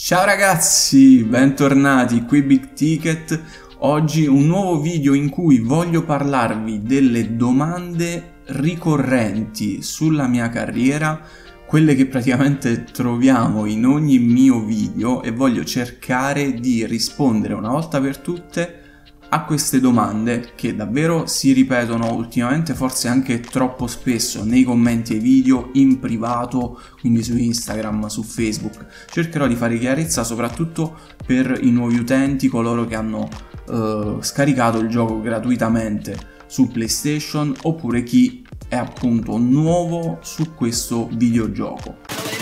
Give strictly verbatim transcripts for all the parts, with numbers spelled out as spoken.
Ciao ragazzi, bentornati qui Big Ticket. Oggi un nuovo video in cui voglio parlarvi delle domande ricorrenti sulla mia carriera, quelle che praticamente troviamo in ogni mio video, e voglio cercare di rispondere una volta per tutte a queste domande che davvero si ripetono ultimamente, forse anche troppo spesso, nei commenti ai video, in privato, quindi su Instagram, su Facebook. Cercherò di fare chiarezza soprattutto per i nuovi utenti, coloro che hanno eh, scaricato il gioco gratuitamente su PlayStation, oppure chi è appunto nuovo su questo videogioco.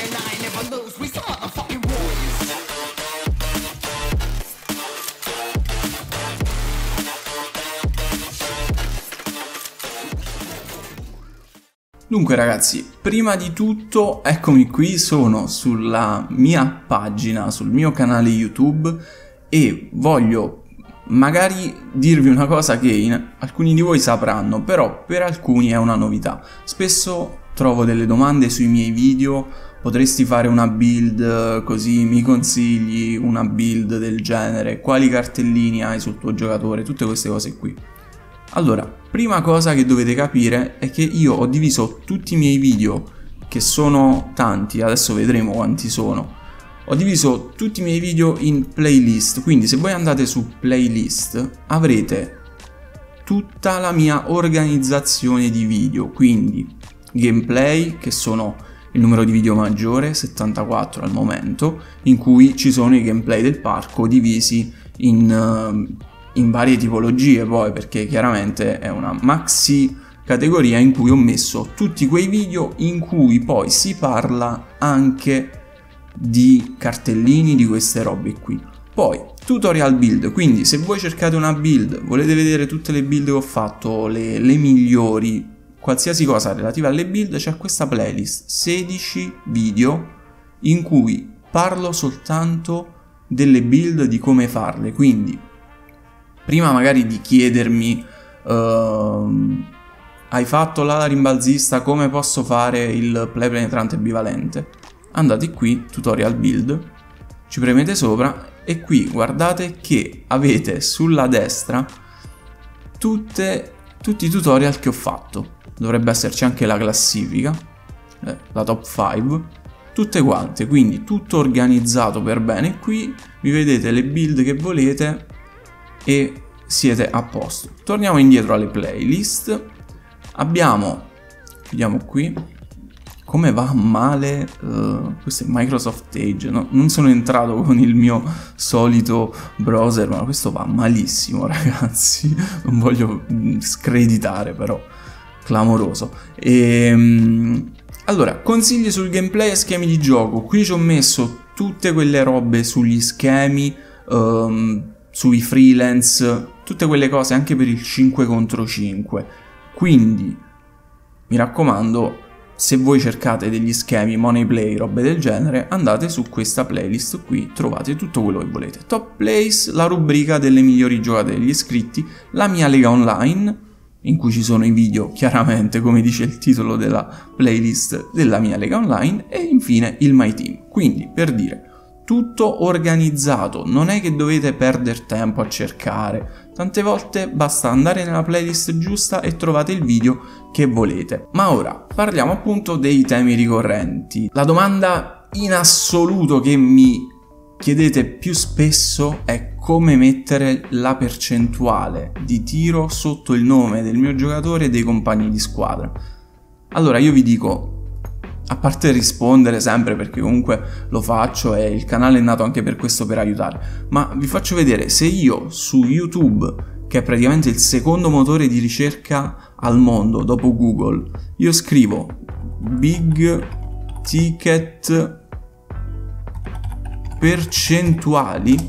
Dunque ragazzi, prima di tutto eccomi qui, sono sulla mia pagina, sul mio canale YouTube, e voglio magari dirvi una cosa che in alcuni di voi sapranno, però per alcuni è una novità. Spesso trovo delle domande sui miei video: potresti fare una build così, mi consigli una build del genere, quali cartellini hai sul tuo giocatore, tutte queste cose qui. Allora, prima cosa che dovete capire è che io ho diviso tutti i miei video, che sono tanti, adesso vedremo quanti sono, ho diviso tutti i miei video in playlist, quindi se voi andate su playlist avrete tutta la mia organizzazione di video, quindi gameplay, che sono il numero di video maggiore, settantaquattro al momento, in cui ci sono i gameplay del parco divisi in... Uh, in varie tipologie, poi, perché chiaramente è una maxi categoria in cui ho messo tutti quei video in cui poi si parla anche di cartellini, di queste robe qui. Poi tutorial build, quindi se voi cercate una build, volete vedere tutte le build che ho fatto, le, le migliori, qualsiasi cosa relativa alle build, c'è questa playlist, sedici video in cui parlo soltanto delle build, di come farle. Quindi prima magari di chiedermi uh, hai fatto l'ala rimbalzista, come posso fare il play penetrante bivalente, andate qui, tutorial build, ci premete sopra e qui guardate che avete sulla destra tutte, tutti i tutorial che ho fatto. Dovrebbe esserci anche la classifica, eh, la top cinque, tutte quante, quindi tutto organizzato per bene. Qui vi vedete le build che volete e siete a posto. Torniamo indietro alle playlist. Abbiamo, vediamo qui, come va male, uh, questo è Microsoft Edge, no? Non sono entrato con il mio solito browser, ma questo va malissimo ragazzi, non voglio screditare, però clamoroso. E, um, allora, consigli sul gameplay e schemi di gioco. Qui ci ho messo tutte quelle robe sugli schemi, um, sui freelance, tutte quelle cose anche per il cinque contro cinque. Quindi mi raccomando, se voi cercate degli schemi, money play, robe del genere, andate su questa playlist qui, trovate tutto quello che volete. Top plays, la rubrica delle migliori giocate degli iscritti, la mia lega online, in cui ci sono i video, chiaramente come dice il titolo della playlist, della mia lega online, e infine il my team. Quindi, per dire, tutto organizzato, non è che dovete perdere tempo a cercare, tante volte basta andare nella playlist giusta e trovate il video che volete. Ma ora parliamo appunto dei temi ricorrenti. La domanda in assoluto che mi chiedete più spesso è come mettere la percentuale di tiro sotto il nome del mio giocatore e dei compagni di squadra. Allora io vi dico, a parte rispondere sempre, perché comunque lo faccio e il canale è nato anche per questo, per aiutare, ma vi faccio vedere, se io su YouTube, che è praticamente il secondo motore di ricerca al mondo dopo Google, io scrivo Big Ticket percentuali,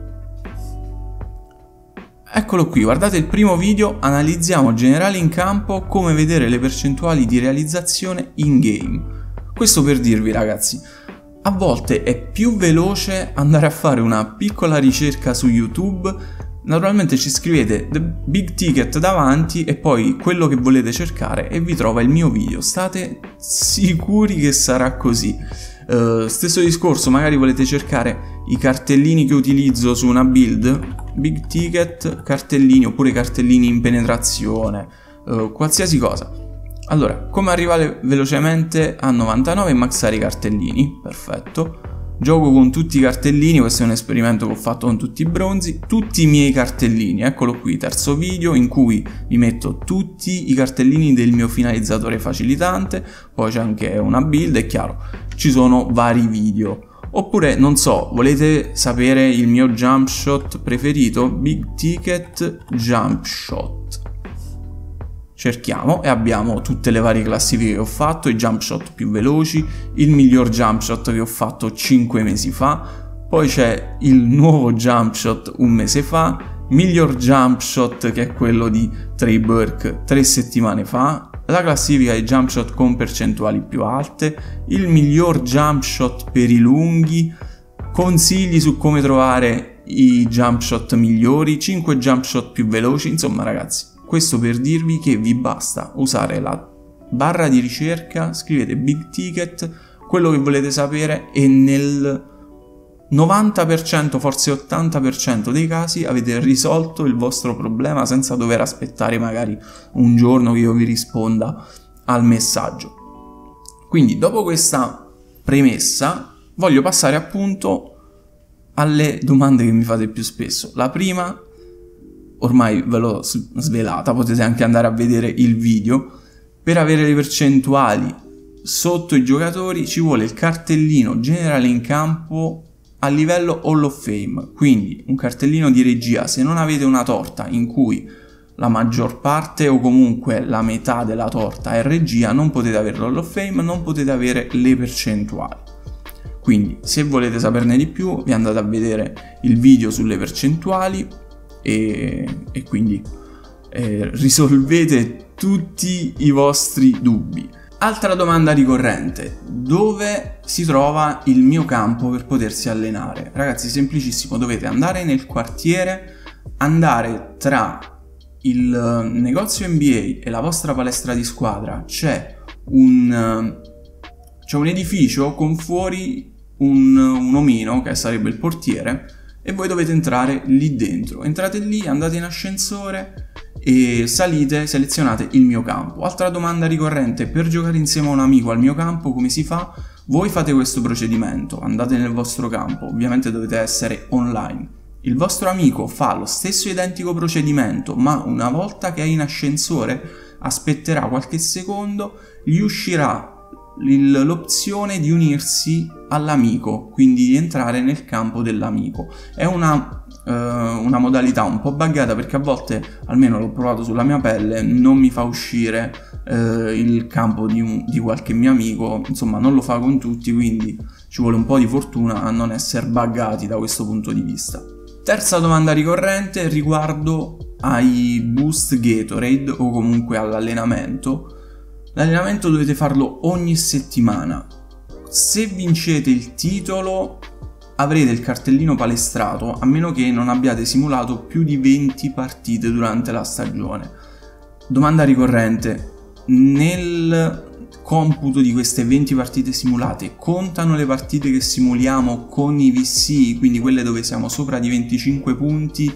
eccolo qui, guardate il primo video, analizziamo generali in campo, come vedere le percentuali di realizzazione in game. Questo per dirvi ragazzi, a volte è più veloce andare a fare una piccola ricerca su YouTube, naturalmente ci scrivete The Big Ticket davanti e poi quello che volete cercare e vi trova il mio video, state sicuri che sarà così. Uh, stesso discorso, magari volete cercare i cartellini che utilizzo su una build, big ticket, cartellini oppure cartellini in penetrazione, uh, qualsiasi cosa. Allora, come arrivare velocemente a novantanove e maxare i cartellini? Perfetto. Gioco con tutti i cartellini, questo è un esperimento che ho fatto con tutti i bronzi, tutti i miei cartellini, eccolo qui, terzo video in cui vi metto tutti i cartellini del mio finalizzatore facilitante, poi c'è anche una build, è chiaro, ci sono vari video. Oppure, non so, volete sapere il mio jump shot preferito? Big ticket jump shot. Cerchiamo e abbiamo tutte le varie classifiche che ho fatto, i jump shot più veloci, il miglior jump shot che ho fatto cinque mesi fa, poi c'è il nuovo jump shot un mese fa, miglior jump shot che è quello di Trey Burke tre settimane fa, la classifica dei jump shot con percentuali più alte, il miglior jump shot per i lunghi, consigli su come trovare i jump shot migliori, cinque jump shot più veloci, insomma ragazzi. Questo per dirvi che vi basta usare la barra di ricerca, scrivete big ticket, quello che volete sapere e nel novanta per cento, forse ottanta per cento dei casi avete risolto il vostro problema senza dover aspettare magari un giorno che io vi risponda al messaggio. Quindi dopo questa premessa voglio passare appunto alle domande che mi fate più spesso. La prima, ormai ve l'ho svelata, potete anche andare a vedere il video. Per avere le percentuali sotto i giocatori ci vuole il cartellino generale in campo a livello Hall of Fame, quindi un cartellino di regia. Se non avete una torta in cui la maggior parte o comunque la metà della torta è regia, non potete avere l'Hall of Fame, non potete avere le percentuali. Quindi se volete saperne di più vi andate a vedere il video sulle percentuali e, e quindi eh, risolvete tutti i vostri dubbi. Altra domanda ricorrente: dove si trova il mio campo per potersi allenare? Ragazzi, semplicissimo, dovete andare nel quartiere, andare tra il negozio N B A e la vostra palestra di squadra, c'è un, c'è un edificio con fuori un, un omino che sarebbe il portiere e voi dovete entrare lì dentro. Entrate lì, andate in ascensore e salite, selezionate il mio campo. Altra domanda ricorrente: per giocare insieme a un amico al mio campo come si fa? Voi fate questo procedimento, andate nel vostro campo, ovviamente dovete essere online. Il vostro amico fa lo stesso identico procedimento, ma una volta che è in ascensore aspetterà qualche secondo, gli uscirà l'opzione di unirsi all'amico, quindi di entrare nel campo dell'amico. È una, uh, una modalità un po' buggata perché a volte, almeno l'ho provato sulla mia pelle, non mi fa uscire uh, il campo di, un, di qualche mio amico, insomma non lo fa con tutti, quindi ci vuole un po' di fortuna a non essere buggati da questo punto di vista. Terza domanda ricorrente riguardo ai boost Gatorade o comunque all'allenamento. L'allenamento dovete farlo ogni settimana. Se vincete il titolo avrete il cartellino palestrato, a meno che non abbiate simulato più di venti partite durante la stagione. Domanda ricorrente: nel computo di queste venti partite simulate contano le partite che simuliamo con i V C, quindi quelle dove siamo sopra di venticinque punti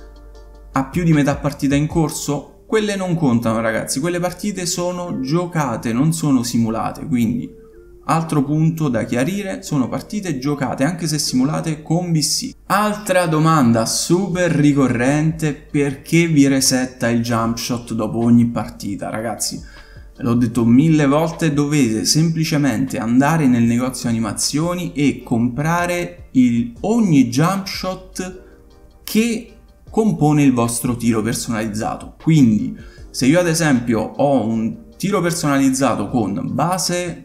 a più di metà partita in corso? Quelle non contano, ragazzi, quelle partite sono giocate, non sono simulate, quindi altro punto da chiarire: sono partite giocate anche se simulate con V C. Altra domanda super ricorrente: perché vi resetta il jump shot dopo ogni partita? Ragazzi, l'ho detto mille volte, dovete semplicemente andare nel negozio animazioni e comprare il, ogni jump shot che compone il vostro tiro personalizzato. Quindi se io ad esempio ho un tiro personalizzato con base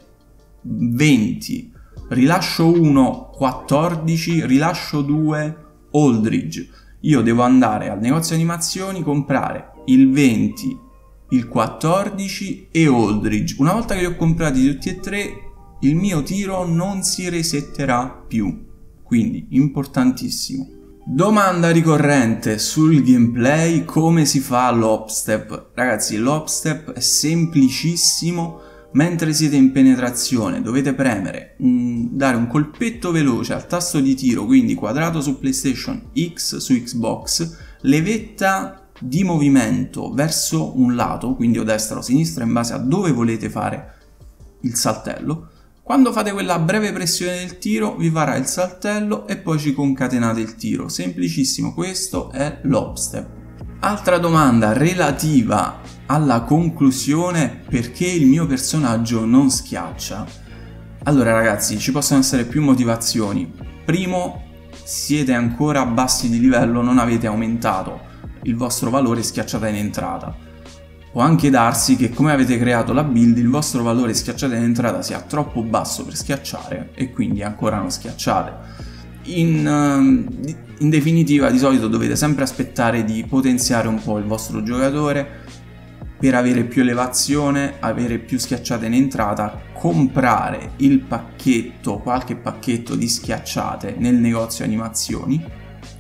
venti, rilascio uno quattordici, rilascio due Aldridge, io devo andare al negozio animazioni, comprare il venti, il quattordici e Aldridge. Una volta che li ho comprati tutti e tre, il mio tiro non si resetterà più, quindi importantissimo. Domanda ricorrente sul gameplay: come si fa l'hop step? Ragazzi, l'hop step è semplicissimo, mentre siete in penetrazione dovete premere, un, dare un colpetto veloce al tasto di tiro, quindi quadrato su PlayStation, X su Xbox, levetta di movimento verso un lato, quindi o destra o sinistra in base a dove volete fare il saltello. Quando fate quella breve pressione del tiro vi farà il saltello e poi ci concatenate il tiro. Semplicissimo, questo è l'hop step. Altra domanda relativa alla conclusione: perché il mio personaggio non schiaccia? Allora ragazzi, ci possono essere più motivazioni. Primo, siete ancora bassi di livello, non avete aumentato il vostro valore schiacciata in entrata. Può anche darsi che come avete creato la build il vostro valore schiacciata in entrata sia troppo basso per schiacciare e quindi ancora non schiacciate. In, in definitiva, di solito dovete sempre aspettare di potenziare un po' il vostro giocatore per avere più elevazione, avere più schiacciate in entrata, comprare il pacchetto, qualche pacchetto di schiacciate nel negozio animazioni.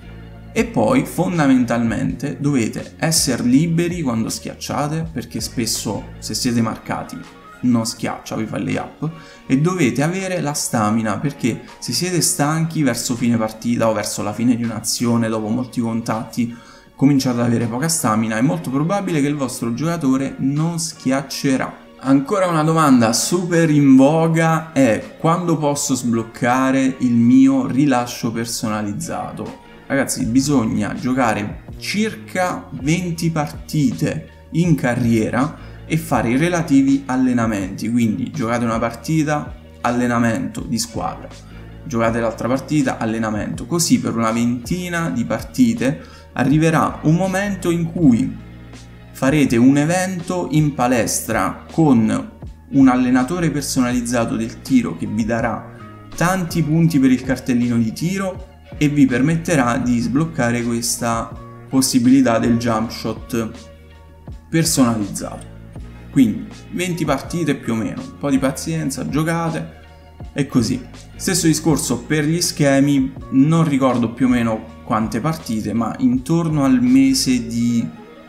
E poi fondamentalmente dovete essere liberi quando schiacciate, perché spesso se siete marcati non schiaccia, vi fa il layup, e dovete avere la stamina, perché se siete stanchi verso fine partita o verso la fine di un'azione, dopo molti contatti, cominciate ad avere poca stamina, è molto probabile che il vostro giocatore non schiaccerà. Ancora una domanda super in voga è: quando posso sbloccare il mio rilascio personalizzato? Ragazzi, bisogna giocare circa venti partite in carriera e fare i relativi allenamenti, quindi giocate una partita, allenamento di squadra, giocate l'altra partita, allenamento, così per una ventina di partite arriverà un momento in cui farete un evento in palestra con un allenatore personalizzato del tiro che vi darà tanti punti per il cartellino di tiro e vi permetterà di sbloccare questa possibilità del jump shot personalizzato. Quindi venti partite più o meno, un po' di pazienza, giocate e così. Stesso discorso per gli schemi, non ricordo più o meno quante partite, ma intorno al mese di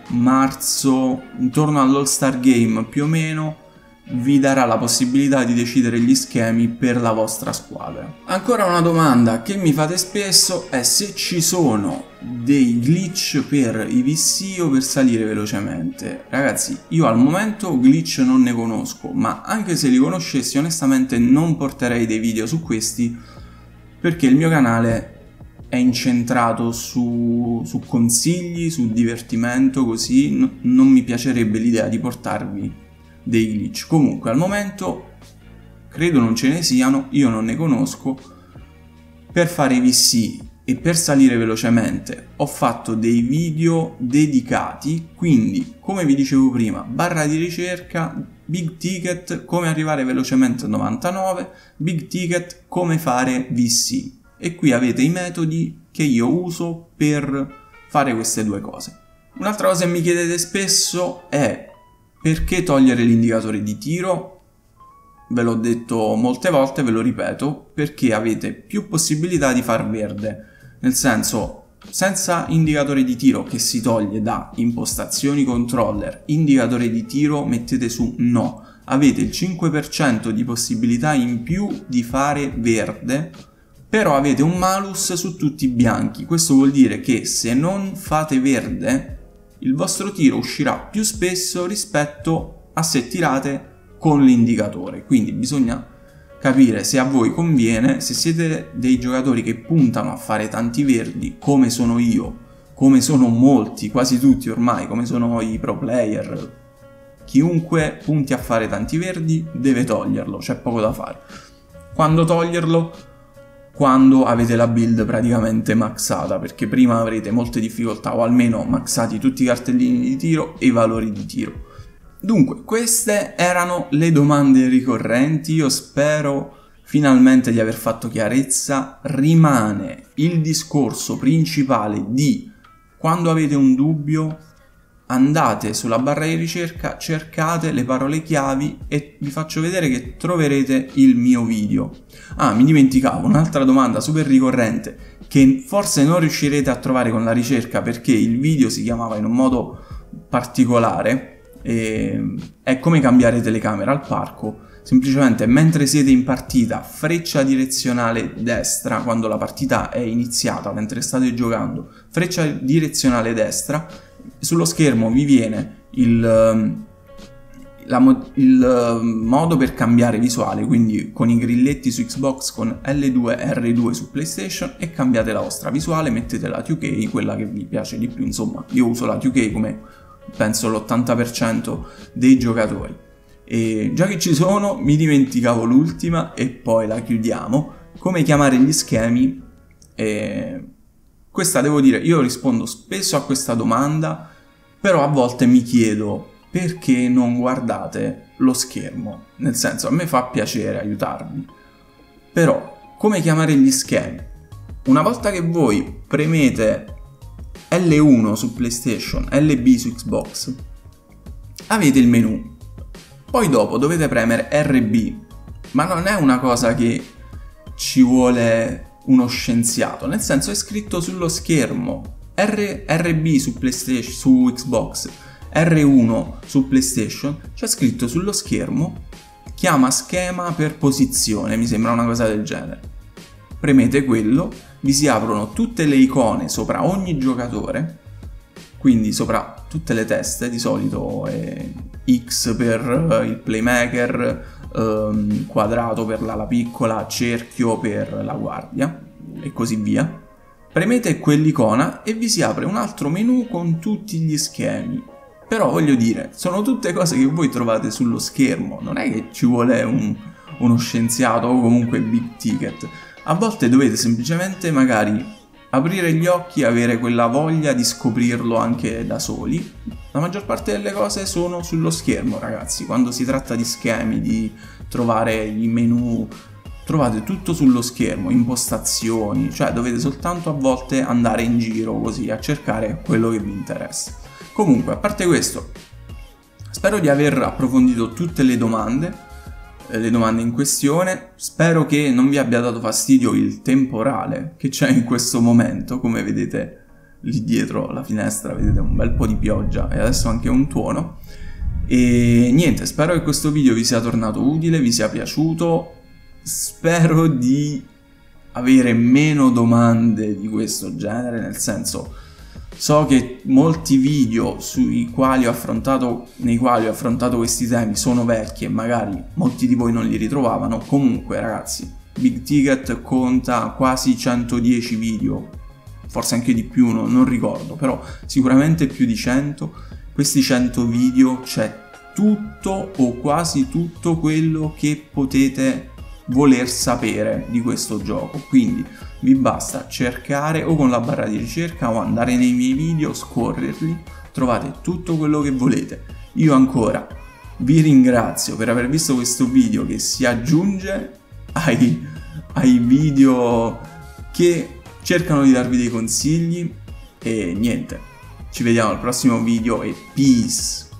marzo, intorno all'All Star Game più o meno, vi darà la possibilità di decidere gli schemi per la vostra squadra. Ancora una domanda che mi fate spesso è se ci sono dei glitch per i V C o per salire velocemente. Ragazzi, io al momento glitch non ne conosco, ma anche se li conoscessi onestamente non porterei dei video su questi, perché il mio canale è incentrato su, su consigli, su divertimento, così n- non mi piacerebbe l'idea di portarvi dei glitch. Comunque al momento credo non ce ne siano, io non ne conosco. Per fare i V C e per salire velocemente ho fatto dei video dedicati, quindi come vi dicevo prima, barra di ricerca, big ticket, come arrivare velocemente a novantanove, big ticket, come fare V C, e qui avete i metodi che io uso per fare queste due cose. Un'altra cosa che mi chiedete spesso è: perché togliere l'indicatore di tiro? Ve l'ho detto molte volte, ve lo ripeto, perché avete più possibilità di far verde. Nel senso, senza indicatore di tiro, che si toglie da impostazioni controller, indicatore di tiro mettete su no, avete il cinque per cento di possibilità in più di fare verde, però avete un malus su tutti i bianchi. Questo vuol dire che se non fate verde, il vostro tiro uscirà più spesso rispetto a se tirate con l'indicatore. Quindi bisogna capire se a voi conviene. Se siete dei giocatori che puntano a fare tanti verdi, come sono io, come sono molti, quasi tutti ormai, come sono i pro player, chiunque punti a fare tanti verdi deve toglierlo, c'è poco da fare. Quando toglierlo? Quando avete la build praticamente maxata, perché prima avrete molte difficoltà, o almeno maxati tutti i cartellini di tiro e i valori di tiro. Dunque, queste erano le domande ricorrenti. Io spero finalmente di aver fatto chiarezza. Rimane il discorso principale di: quando avete un dubbio, andate sulla barra di ricerca, cercate le parole chiavi e vi faccio vedere che troverete il mio video. Ah, mi dimenticavo, un'altra domanda super ricorrente che forse non riuscirete a trovare con la ricerca perché il video si chiamava in un modo particolare, E è come cambiare telecamera al parco, semplicemente mentre siete in partita, freccia direzionale destra, quando la partita è iniziata, mentre state giocando, freccia direzionale destra, sullo schermo vi viene il, la, il modo per cambiare visuale, quindi con i grilletti su Xbox, con L due e R due su PlayStation, e cambiate la vostra visuale, mettete la due K, quella che vi piace di più, insomma io uso la due K come penso l'ottanta per cento dei giocatori. E già che ci sono, mi dimenticavo l'ultima e poi la chiudiamo: come chiamare gli schemi. E questa, devo dire, io rispondo spesso a questa domanda, però a volte mi chiedo perché non guardate lo schermo, nel senso, a me fa piacere aiutarvi, però come chiamare gli schemi? Una volta che voi premete L uno su PlayStation, L B su Xbox, avete il menu. Poi dopo dovete premere R B, ma non è una cosa che ci vuole uno scienziato, nel senso è scritto sullo schermo. R, R B su PlayStation, su Xbox, R uno su PlayStation, c'è scritto sullo schermo, chiama schema per posizione, mi sembra una cosa del genere. Premete quello, vi si aprono tutte le icone sopra ogni giocatore, quindi sopra tutte le teste, di solito è X per il playmaker, ehm, quadrato per l'ala piccola, cerchio per la guardia e così via. Premete quell'icona e vi si apre un altro menu con tutti gli schemi. Però voglio dire, sono tutte cose che voi trovate sullo schermo, non è che ci vuole un, uno scienziato o comunque big ticket. A volte dovete semplicemente magari aprire gli occhi e avere quella voglia di scoprirlo anche da soli. La maggior parte delle cose sono sullo schermo, ragazzi. Quando si tratta di schemi, di trovare i menu, trovate tutto sullo schermo, impostazioni, cioè dovete soltanto a volte andare in giro così a cercare quello che vi interessa. Comunque, a parte questo, spero di aver approfondito tutte le domande. le domande in questione. Spero che non vi abbia dato fastidio il temporale che c'è in questo momento. Come vedete lì dietro la finestra vedete un bel po' di pioggia e adesso anche un tuono. E niente, spero che questo video vi sia tornato utile, vi sia piaciuto. Spero di avere meno domande di questo genere, nel senso, so che molti video sui quali ho affrontato, nei quali ho affrontato questi temi sono vecchi e magari molti di voi non li ritrovavano. Comunque ragazzi, Big Ticket conta quasi centodieci video, forse anche di più, no, non ricordo, però sicuramente più di cento. Questi cento video c'è tutto o quasi tutto quello che potete voler sapere di questo gioco, quindi vi basta cercare o con la barra di ricerca o andare nei miei video, scorrerli, trovate tutto quello che volete. Io ancora vi ringrazio per aver visto questo video che si aggiunge ai, ai video che cercano di darvi dei consigli e niente, ci vediamo al prossimo video e peace!